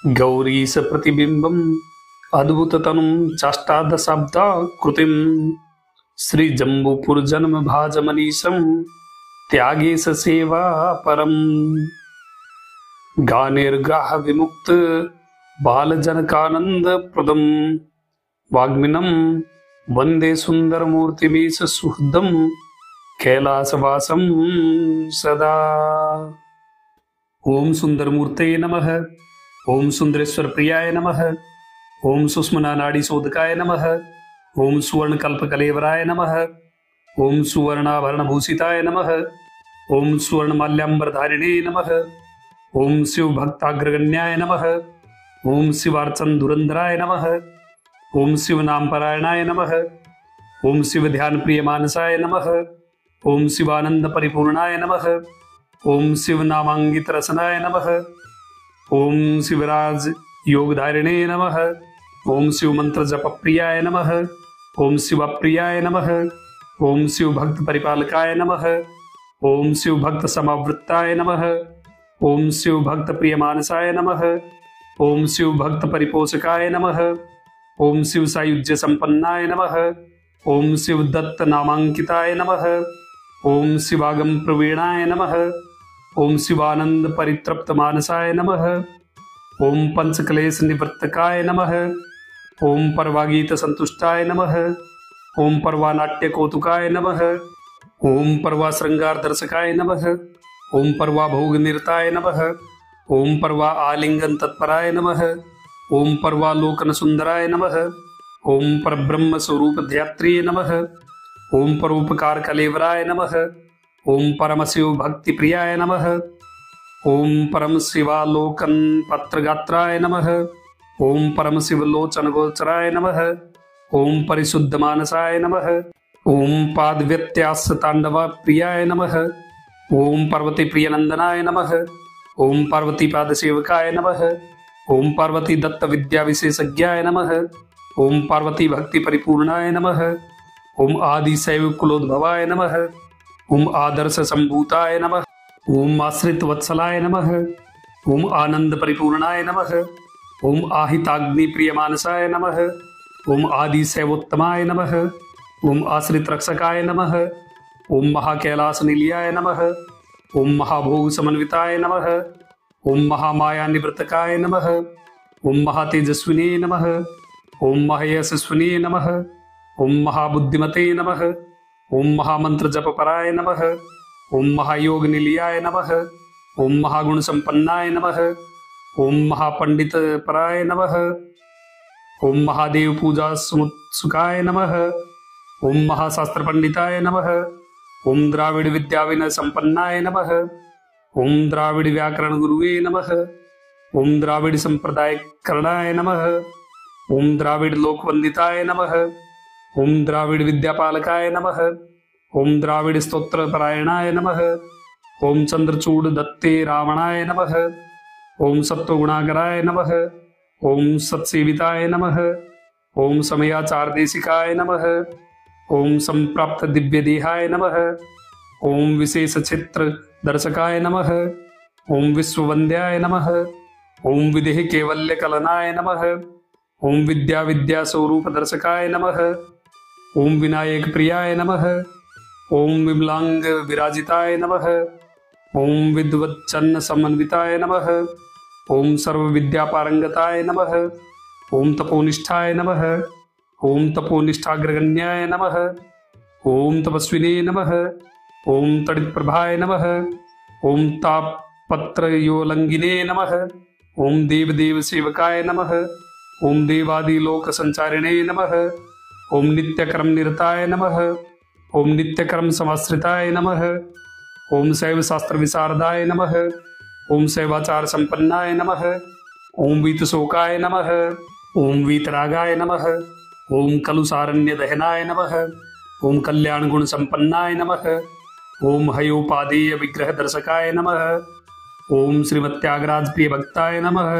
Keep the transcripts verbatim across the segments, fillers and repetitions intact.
गौरीश प्रतिबिंबम अद्भुततनुं चाष्टादशाब्दा कृतिं श्रीजम्बूपुर जन्म भाजमनीशं त्यागेश सेवा परम गानेर्गाह विमुक्त बालजनकानंद प्रदम वाग्मिनं वंदे सुंदरमूर्तिमीश सुहृदं कैलासवासं सदा। ओम सुंदरमूर्तये नमः। ओम सुंदरेश्वर प्रियाय नमः। ओम सुष्मना नाड़ी शोधकाय नमः। ओम सुवर्ण कल्पकलेवराय नमः। ओम सुवर्णाभरण भूषिताय नमः। ओम सुवर्ण माल्याम्बरधारिणे नमः। ओम शिव भक्ताग्रगण्याय नमः। ओम शिवार्चन धुरंधराय नमः। ओम शिव नाम परायणाय नमः। ओम शिव ध्यान प्रिय मानसाय नमः। ओम शिवानंद परिपूर्णाय नमः। ओम शिव नामांगित रसनाय नमः। ओम शिवराज योगधारिणे नमः। ओम शिव मंत्र जप प्रियाय नमः। ओम शिव प्रियाय नमः। ओम शिव भक्त परिपालकाय नमः। ओम शिव भक्त समावृत्ताय नमः। ओम शिव भक्त प्रिय मानसाय नमः। ओम शिव भक्त परिपोषकाय नमः। ओम शिव सायुज्य संपन्नाय नमः। ओम शिव दत्त नामांकिताय नमः। ओम शिवागम प्रवीणाय नमः। ओम शिवानंद परितृप्त मानसाय नमः। ओम पंचक्लेश निवृत्तकाय नमः। ओम परवागीत संतुष्टाय नमः। ओम परवानाट्य कौतुकाय नमः। ओम परवा श्रृंगार दर्शकाय नमः। ओम परवा भोग निरताय नमः। ओम परवा आलिंगन तत्पराय नमः। ओम परवा लोकन सुंदराय नमः। ओम परब्रह्म स्वरूप ध्यात्रिये नमः। ओम परोपकार कलेवराय नमः। ओम परम शिव भक्ति प्रियाय नमः। ओम परम शिवालोकन पत्रगात्राय नमः। ओम परम शिव लोचन गोचराय नमः। ओम परिशुद्ध मानसाय नमः। ओम पाद व्यत्यास तांडव प्रियाय नमः। ओम पार्वती प्रियनंदनाय नमः। ओम पार्वती पाद सेवकाय नमः। ओम पार्वती दत्त विद्या विशेषज्ञाय नमः। ओम पार्वती भक्ति परिपूर्णाय नमः। ओम आदि शैव कुलोद्भवाय नमः। ओम आदर्श संभूताय नमः। ओम आश्रित वत्सलाय नमः। ओम आनंद परिपूर्णाय नमः। ओम आहिताग्नि प्रिय मानसाय नमः। ओम आदि शैवोत्तमाय नमः। ओम आश्रित रक्षकाय नमः। ओम महाकैलास निलयाय नमः। ओम महाभोग समन्विताय नमः। ओम महामाया निवृत्तकाय नमः। ओम महातेजस्विने नमः। ओम महायशस्विने नमः। ओम महाबुद्धिमते नमः। ओम महामंत्र जप पराय नमः। ओम महायोग निलयाय नमः। ओम महागुण संपन्नाय नमः। ओम महापंडित पराय नमः। ओम महादेव पूजा सुखाय नमः। ओम महाशास्त्र पंडिताय नमः। ओम द्राविड़ विद्या विनय संपन्नाय नमः। ओम द्राविड़ व्याकरण गुरुवे नमः। ओम द्राविड़ संप्रदाय करणाय नमः। ओम द्राविड़ लोकवंदिताय नमः। ओम द्राविड़ विद्यापालकाय नमः। ओम द्राविड़ स्तोत्र परायणाय नमः। ओम चंद्रचूड़ दत्ते रावणाय नमः। ओम सत्वगुणाकराय नमः। ओम सत्सेविताय नमः। ओम समयाचार देशिकाय नमः। ओम संप्राप्त दिव्य देहाय नमः। ओम विशेष क्षेत्र दर्शकाय नमः। ओम विश्ववंद्याय नमः। ओम विदेह कैवल्य कलनाय नमः। ओम विद्या विद्या स्वरूप दर्शकाय नमः। ओम विनायक प्रियाय नमः। ओम विमलांग विराजिताय नमः। ओम विद्वच्चन्न समन्विताय नमः। ओम सर्व विद्या पारंगताय नमः। ओम तपोनिष्ठाय नमः। ओम तपोनिष्ठाग्रगण्याय नमः। ओम तपस्विने नमः। ओम तड़ित प्रभाय नमः। ओम तापत्र योलंगिने नमः। ओम देवदेव सेवकाय नमः। ओम देवादि लोक संचारिणे नमः। ओम नित्यकर्म निरताय नमः। ओम नित्यकर्म समाश्रिताय नमः। ओम शैव शास्त्र विशारदाय नमः। ओम शैवाचार संपन्नाय नमः। ओम वीतशोकाय नमः। ओम वीतरागाय नमः। ओम कलुषारण्य दहनाय नमः। ओम कल्याण गुण संपन्नाय नमः। ओम हयोपादेय विग्रह दर्शकाय नमः। ओम श्रीमत्यागराज प्रिय भक्ताय नमः।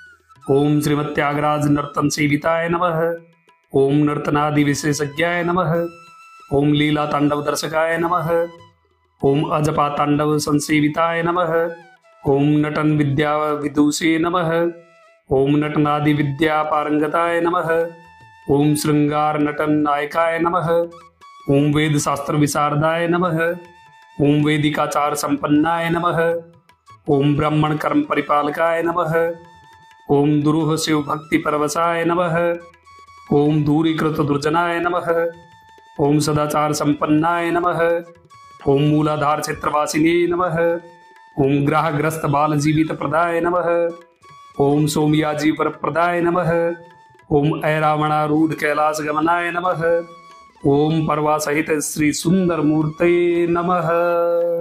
ओम श्रीमत्यागराज नर्तन सेविताय नमः। ओम नर्तनादि विशेषज्ञाय नमः। ओम लीला तांडव दर्शकाय नमः। ओम अजपा तांडव संसेविताय नमः। ओम नटन विद्या विदुषे नमः। ओम नटनादि विद्या पारंगताय नमः। ओम श्रृंगार नटन नायकाय नमः। ओम वेद शास्त्र विशारदाय नमः। ओम वेदिकाचार संपन्नाय नमः। ओम ब्राह्मण कर्म परिपालकाय नमः। ओम दुरूह शिव भक्ति परवशाय नमः। ओम दूरीकृत दुर्जनाय नमः। ओम सदाचार संपन्नाय नमः। ओम मूलाधार क्षेत्रवासिने नमः। ओम ग्रहग्रस्त बाल जीवित प्रदाय नमः। ओम सोमयाजी वर प्रदाय नमः। ओम ऐरावणारूढ़ कैलाश गमनाय नमः। ओम परवा सहित श्री सुंदर मूर्ते नमः।